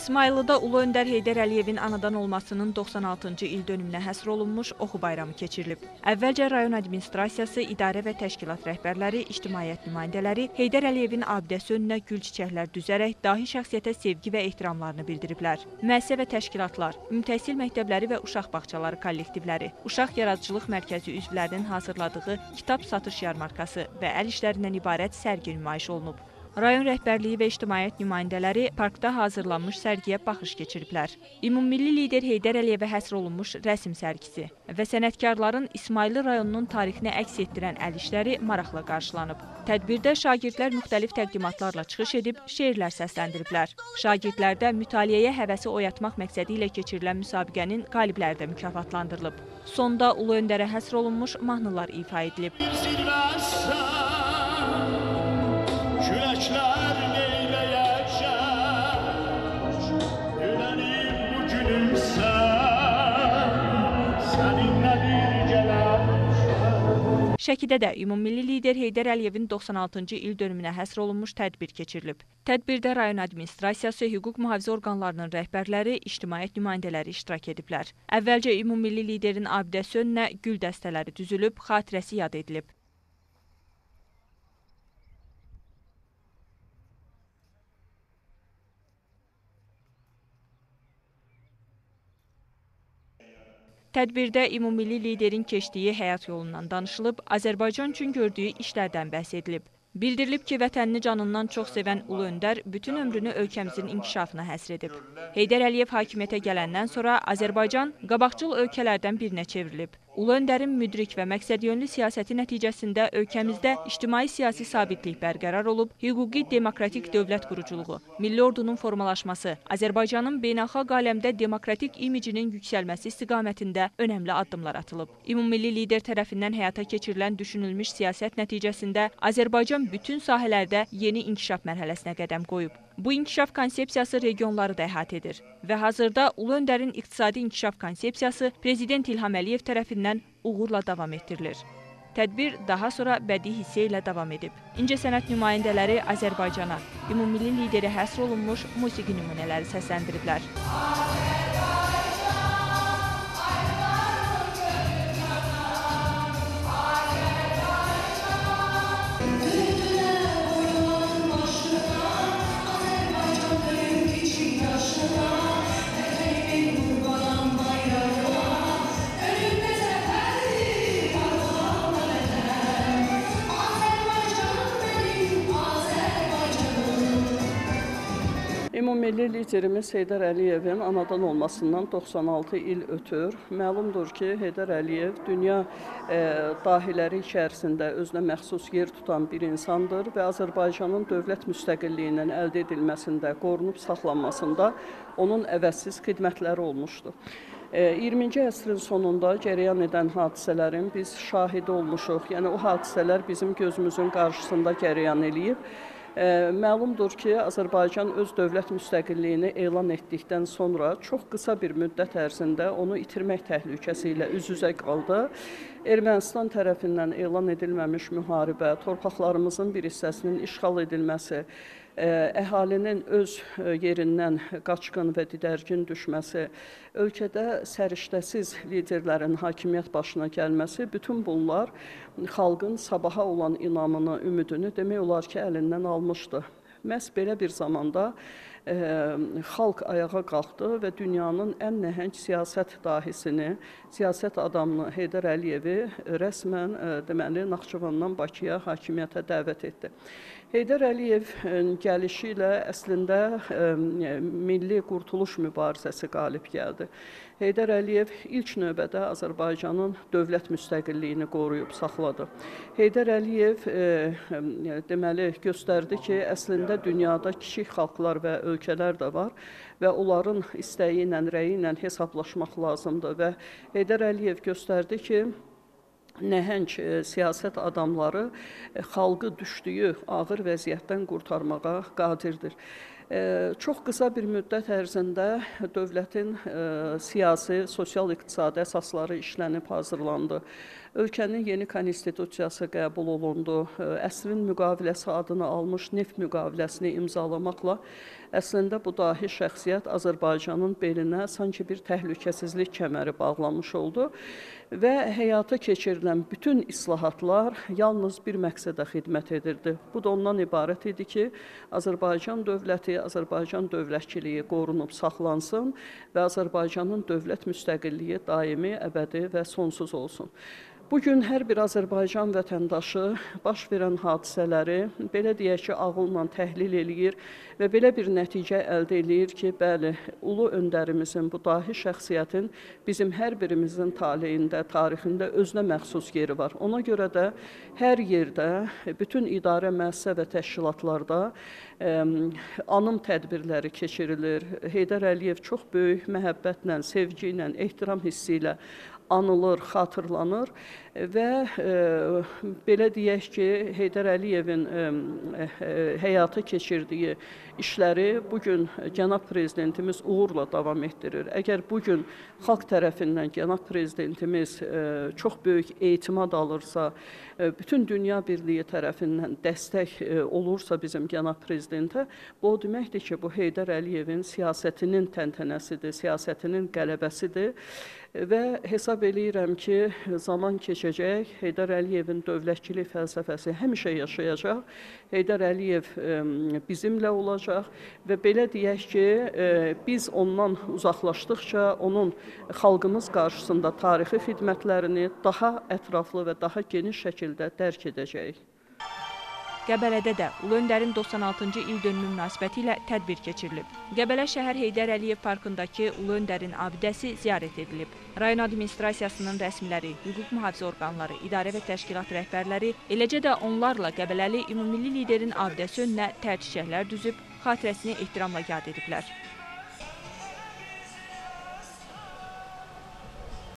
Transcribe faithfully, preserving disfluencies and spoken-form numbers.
İsmayılıda Ulu Öndər Heydər Əliyevin anadan olmasının doxsan altıncı il dönümünə həsr olunmuş oxu bayramı keçirilib. Əvvəlcə rayon administrasiyası, idarə və təşkilat rəhbərləri, ictimaiyyət nümayəndələri Heydər Əliyevin abidəsi önünə gül çiçəklər düzərək dahi şəxsiyyətə sevgi və ehtiramlarını bildiriblər. Müəssisə və təşkilatlar, ümumtəhsil məktəbləri və uşaq bağçaları kollektivləri, Uşaq Yaradıcılıq Mərkəzi üzvlərinin hazırladığı kitab satış yarmarkası və əl işlərindən ibarət sərgi nümayiş olunub. Rayon rəhbərliyi və ictimaiyyət nümayəndələri parkda hazırlanmış sərgiyə baxış keçiriblər. Ümummilli lider Heydər Əliyevə həsr olunmuş rəsm sərgisi və sənətkarların İsmayıllı rayonunun tarixini əks etdirən əl işləri maraqla qarşılanıb. Tədbirdə şagirdlər müxtəlif təqdimatlarla çıxış edib, şeirlər səsləndiriblər. Şagirdlərdə mütaliəyə həvəsi oyatmaq məqsədi ilə keçirilən müsabiqənin qalibləri də mükafatlandırılıb. Sonda Ulu Öndərə həsr olunmuş mahnılar ifa edilib. Güləşlər neyləyəcək, gülənim bu günümsən, səninlə bir gələrəm. Şəkidə də ümummilli lider Heydər Əliyevin doxsan altıncı il dönümünə həsr olunmuş tədbir keçirilib. Tədbirdə rayon administrasiyası, hüquq mühafizə orqanlarının rəhbərləri, ictimaiyyət nümayəndələri iştirak ediblər. Əvvəlcə ümummilli liderin abidəsi önünə gül dəstələri düzülüb, xatirəsi yad edilib. Tədbirdə ümummilli liderin keçdiyi həyat yolundan danışılıb, Azərbaycan üçün gördüyü işlərdən bəhs edilib. Bildirilib ki, vətənini canından çox sevən Ulu Öndər bütün ömrünü ölkəmizin inkişafına həsr edib. Heydər Əliyev hakimiyyətə gələndən sonra Azərbaycan qabaqcıl ölkələrdən birinə çevrilib. Ulu Öndərin müdrik və məqsədyönlü siyasəti nəticəsində ölkəmizdə ictimai-siyasi sabitlik bərqərar olub, hüquqi demokratik dövlət quruculuğu, milli ordunun formalaşması, Azərbaycanın beynəlxalq aləmdə demokratik imicinin yüksəlməsi istiqamətində önəmli addımlar atılıb. Ümummilli lider tərəfindən həyata keçirilən düşünülmüş siyasət nəticəsində Azərbaycan bütün sahələrdə yeni inkişaf mərhələsinə qədəm qoyub. Bu inkişaf konsepsiyası regionları da əhatə edir və hazırda Ulu Öndərin iqtisadi inkişaf konsepsiyası Prezident İlham Əliyev tərəfindən uğurla davam etdirilir. Tədbir daha sonra bədii hissə ilə davam edib. İncəsənət nümayəndələri Azərbaycana, ümummilli lideri həsr olunmuş musiqi nümunələri səsləndiriblər. Ümummilli liderimiz Heydər Əliyevin anadan olmasından doxsan altı il ötür. Məlumdur ki, Heydər Əliyev dünya e, dahiləri içərisində özünə məxsus yer tutan bir insandır və Azərbaycanın dövlət müstəqilliyinin əldə edilməsində, qorunub saxlanmasında onun əvəzsiz xidmətləri olmuşdur. iyirminci əsrin sonunda cərəyan edən hadisələrin biz şahidi olmuşuq. Yəni o hadisələr bizim gözümüzün qarşısında cərəyan eləyib. Məlumdur ki, Azərbaycan öz dövlət müstəqilliyini elan etdikdən sonra çox qısa bir müddət ərzində onu itirmək təhlükəsi ilə üz-üzə qaldı. Ermənistan tərəfindən elan edilməmiş müharibə, torpaqlarımızın bir hissəsinin işğal edilməsi, əhalinin öz yerindən qaçqın və didərgin düşməsi, ölkədə səriştəsiz liderlərin hakimiyyət başına gəlməsi, bütün bunlar xalqın sabaha olan inamını, ümidini demək olar ki, əlindən almışdı. Məhz belə bir zamanda e, xalq ayağa qalxdı və dünyanın ən nəhəng siyasət dahisini, siyasət adamını Heydər Əliyevi rəsmən e, deməli Naxçıvandan Bakıya hakimiyyətə dəvət etdi. Heydər Əliyev gəlişi ilə əslində e, milli qurtuluş mübarizəsi qalib gəldi. Heydər Əliyev ilk növbədə Azərbaycanın dövlət müstəqilliyini qoruyub saxladı. Heydər Əliyev e, deməli göstərdi ki, əslində dünyada kiçik xalqlar və ölkələr də var və onların istəyi ilə, rəyi ilə hesablaşmaq lazımdır və Heydər Əliyev göstərdi ki, nəhəng e, siyasət adamları e, xalqı düşdüyü ağır vəziyyətdən qurtarmağa qadirdir. E, çox qısa bir müddət ərzində dövlətin e, siyasi, sosial-iqtisadi əsasları işlənib hazırlandı. Ölkənin yeni konstitusiyası qəbul olundu. Əsrin müqaviləsi adını almış neft müqaviləsini imzalamaqla əslində bu dahi şəxsiyyət Azərbaycanın belinə sanki bir təhlükəsizlik kəməri bağlamış oldu və həyata keçirilən bütün islahatlar yalnız bir məqsədə xidmət edirdi. Bu da ondan ibarət idi ki, Azərbaycan dövləti, Azərbaycan dövlətçiliyi qorunub saxlansın və Azərbaycanın dövlət müstəqilliyi daimi, əbədi və sonsuz olsun. Bugün hər bir Azərbaycan vətəndaşı baş verən hadisələri, belə deyək ki, ağılla təhlil eləyir və belə bir nəticə əldə eləyir ki, bəli, ulu öndərimizin, bu dahi şəxsiyyətin bizim hər birimizin taleyində, tarixində özünə məxsus yeri var. Ona görə də hər yerdə, bütün idarə, müəssisə və təşkilatlarda ə, anım tədbirləri keçirilir. Heydər Əliyev çox böyük məhəbbətlə, sevgi ilə, ehtiram hissi ilə anılır, xatırlanır və e, belə deyək ki, Heydər Əliyevin e, e, həyata keçirdiyi işləri bugün cənab prezidentimiz uğurla davam etdirir. Əgər bugün xalq tərəfindən cənab prezidentimiz e, çox böyük etimad alırsa, e, bütün dünya birliyi tərəfindən dəstək e, olursa bizim cənab prezidentə, bu o deməkdir ki, bu Heydər Əliyevin siyasətinin təntənəsidir, siyasətinin qələbəsidir. Və hesab eləyirəm ki, zaman keçəcək, Heydər Əliyevin dövlətçilik fəlsəfəsi həmişə yaşayacaq, Heydər Əliyev bizimlə olacaq və belə deyək ki, biz ondan uzaqlaşdıqca onun xalqımız qarşısında tarixi xidmətlərini daha ətraflı və daha geniş şəkildə dərk edəcəyik. Qəbələdə də Ulu Öndərin doxsan altıncı il dönümü münasibəti ilə tədbir keçirilib. Qəbələ şəhər Heydər Əliyev parkındakı Ulu Öndərin abidəsi ziyarət edilib. Rayon administrasiyasının rəsmiləri, hüquq mühafizə orqanları, idarə və təşkilat rəhbərləri, eləcə də onlarla Qəbələli ümumilli liderin abidəsi önünə tər çiçəklər düzüb, xatirəsini ehtiramla yad ediblər.